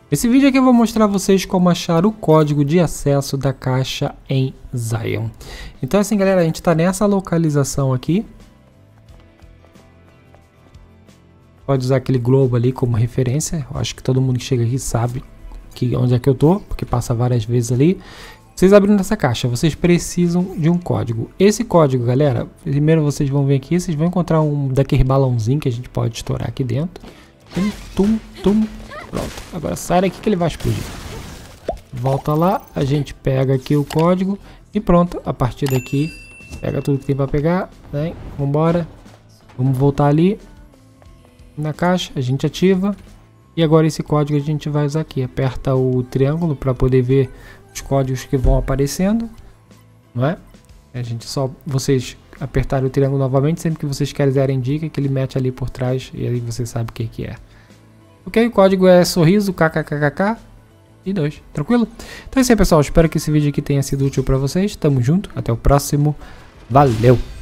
Esse vídeo aqui eu vou mostrar a vocês como achar o código de acesso da caixa em Zion. Então assim galera, a gente está nessa localização aqui. Pode usar aquele globo ali como referência. Eu acho que todo mundo que chega aqui sabe onde é que eu tô, porque passa várias vezes ali. Vocês abrindo essa caixa, vocês precisam de um código. Esse código, galera, primeiro vocês vão vir aqui, vocês vão encontrar um daquele balãozinho que a gente pode estourar aqui dentro. Tum, tum. Pronto, agora sai daqui que ele vai explodir. Volta lá, a gente pega aqui o código e pronto, a partir daqui pega tudo que tem para pegar, né? Vambora, vamos voltar ali na caixa, a gente ativa e agora esse código a gente vai usar aqui. Aperta o triângulo para poder ver os códigos que vão aparecendo, não é? A gente vocês apertarem o triângulo novamente sempre que vocês quiserem dica que ele mete ali por trás e aí você sabe o que é. Ok, o código é sorriso kkkk e 2, tranquilo? Então é isso aí pessoal, espero que esse vídeo aqui tenha sido útil para vocês, tamo junto, até o próximo, valeu!